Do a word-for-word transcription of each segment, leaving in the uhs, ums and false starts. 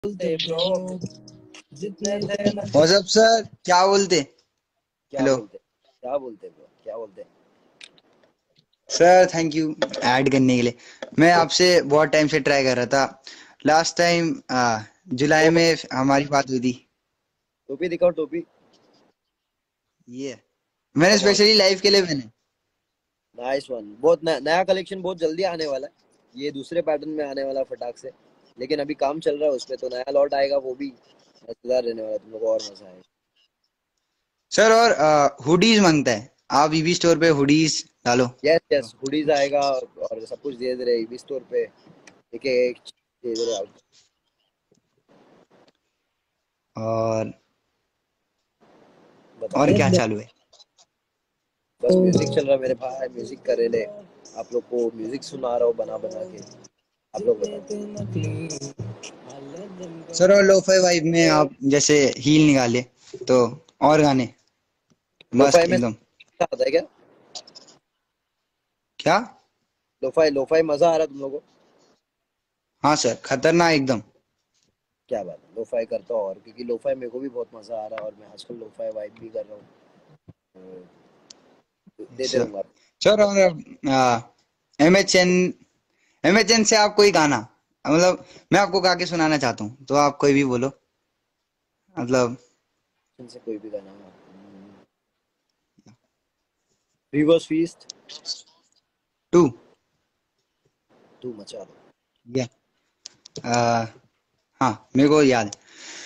बोलते ब्रो जितने थे ना व्हाट्सअप सर, क्या बोलते? क्या हेलो बोलते क्या बोलते ब्रो क्या बोलते सर, थैंक यू ऐड करने के लिए। मैं आपसे बहुत टाइम से ट्राई कर रहा था। लास्ट टाइम जुलाई वो में हमारी बात हुई थी। टोपी दिखाओ टोपी। ये मैंने कम ऑन स्पेशली लाइव के लिए मैंने नाइस वन। बहुत न, नया कलेक्शन बहुत जल्दी आने वाला है। ये दूसरे पैटर्न में आने वाला है फटाक से। लेकिन अभी काम चल रहा है उस पे, तो नया लॉट आएगा वो भी मजेदार रहने वाला है, तुम लोग को और मजा आएगा। सर। और हुडीज मांगता है, आप ईबी स्टोर पे हुडीज डालो। यस यस, हुडीज आएगा और सब कुछ दे दे रहे इस स्टोर पे। एक एक दे दे रहे out। और बताओ। और क्या चालू है? बस म्यूजिक चल रहा है मेरे भाई, म्यूजिक करे ले। आप लोग को म्यूजिक सुना रहा हूँ बना बना के। आप लोग बताओ। सर, और लोफाई वाइब में आप जैसे हील निकाले तो और गाने मस्त लोफाई में एकदम। आता है क्या? क्या? लोफाई लोफाई मजा आ रहा है तुम लोगों को? हाँ सर, खतरनाक एकदम। क्या बात है, लोफाई करता हूँ। और क्योंकि लोफाई मेरे को भी बहुत मजा आ रहा है और मैं आजकल लोफाई वाइब भी कर रहा हूँ, तो देते सर रहूंगा। सर और M H N M H N से आप कोई गाना, मतलब मैं आपको गा के सुनाना चाहता हूँ तो आप कोई भी बोलो, मतलब। इनसे कोई भी गाना। Reverse feast. टू। तू मचा दो। या आ, हाँ, मेरे को याद है।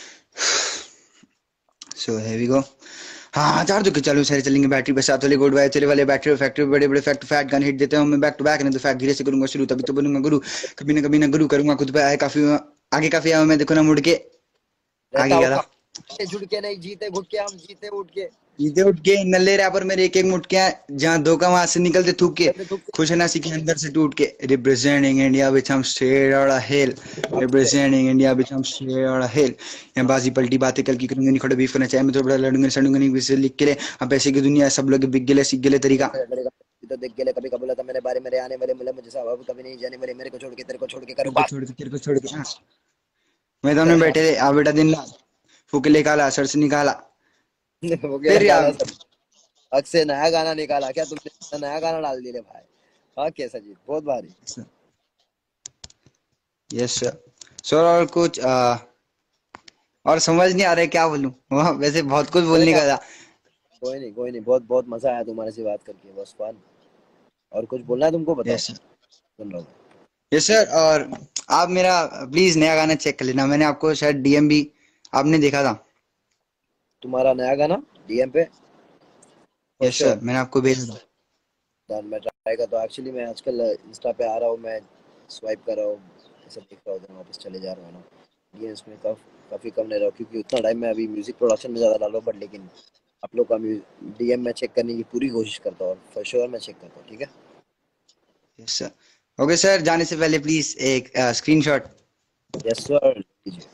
सो है वी गो। हाँ, चार दुख चालू सारे चलेंगे, बैटरी पे साथ वाले गुड वाई चले वाले बैटरी फैक्ट्री बड़े बड़े फैक्ट फैट गन हिट देते हैं मैं बैक टू बैक, नहीं तो फैक्ट धीरे से करूंगा शुरू, तभी तो बनूंगा गुरु। कभी ना कभी ना गुरु करूंगा खुद पे आए काफी। आगे काफी आया मैं, देखो ना मुड़ के। रहता आगे हूँ क्या था? कम जुड़ के, नहीं जीते घुट के, हम जीते उठ के। जीते उठ के नल्ले रैपर मेरे एक एक मुटकियां, जहाँ धोखा वहां से निकलते थूक के। कहते थुक खुश ना सीखे अंदर से टूट के, रिप्रेजेंटिंग इंडिया विच हम स्ट्रेट और हेल। के। रिप्रेजेंटिंग इंडिया विच हम स्ट्रेट और हेल। यहाँ बाजी पलटी बातें कल की करूंगी, नहीं खड़े बीफ करना चाहे मैं तो बड़ा लड़ूंगा सड़ूंगा नहीं विसे लिख के ले। अब पैसे की दुनिया है, सब लोग बिक गए सीख गए तरीका। तो देख के कभी कभी बोला था मेरे बारे मेरे आने वाले मिले मुझे सब, अब कभी नहीं जाने वाले मेरे को छोड़ के, तेरे को छोड़ के करूँ तेरे को बात। छोड़ के तेरे को छोड़ के हाँ। मैं सामने बैठे थे, आ बेटा दिन रात फूके निकाला सर से निकाला। हो गया फिर निकाला यार। सब। हक से नया गाना निकाला क्या तुमने? नया गाना डाल दिए भाई। हाँ कैसा जी, बहुत भारी। Yes sir. सर और कुछ आ, और समझ नहीं आ रहा है क्या बोलूं, वहाँ वैसे बहुत कुछ कोई बोलने नहीं का था। कोई नहीं कोई नहीं, बहुत बहुत मजा आया तुम्हारे से बात करके, बस फन। और कुछ बोलना है तुमको, बताओ। Yes sir. सुन रहा हूँ। Yes sir. और आप मेरा प्लीज नया गाना चेक कर लेना, मैंने आपको शायद डीएम भी आपने देखा था। तुम्हारा नया गाना डीएम पे? For yes sure. सर, मैंने आपको भेजा था। डन, मैं ट्राई करता हूँ। एक्चुअली मैं आजकल इंस्टा पे आ रहा हूँ, मैं स्वाइप कर रहा हूँ, ऐसा देख रहा हूँ, then वापस चले जा रहा हूँ ना। गेम्स में काफ, काफी कम ले रहा हूँ क्योंकि उतना टाइम मैं अभी म्यूजिक प्रोडक्शन में ज्यादा डाल रहा हूँ, बट लेकिन आप लोग का डीएम में चेक करने की पूरी कोशिश करता हूँ और फॉर श्योर मैं चेक करता हूँ, ठीक है? Yes sir. ओके सर, जाने से पहले प्लीज एक स्क्रीनशॉट। यस सर, लीजिए।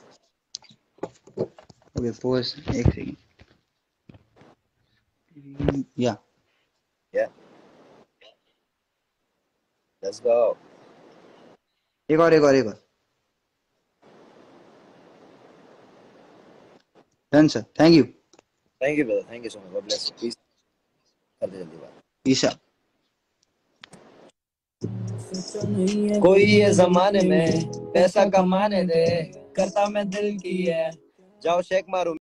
ओके पोज एक second yeah. Yeah, let's go. एक और एक और एक और। Done sir, thank you. Thank you brother, thank you so much, God bless you, please कर दे जल्दी बात। ईशा। कोई ये जमाने में पैसा कमाने दे, करता मैं दिल की है। जाओ शेक मारो।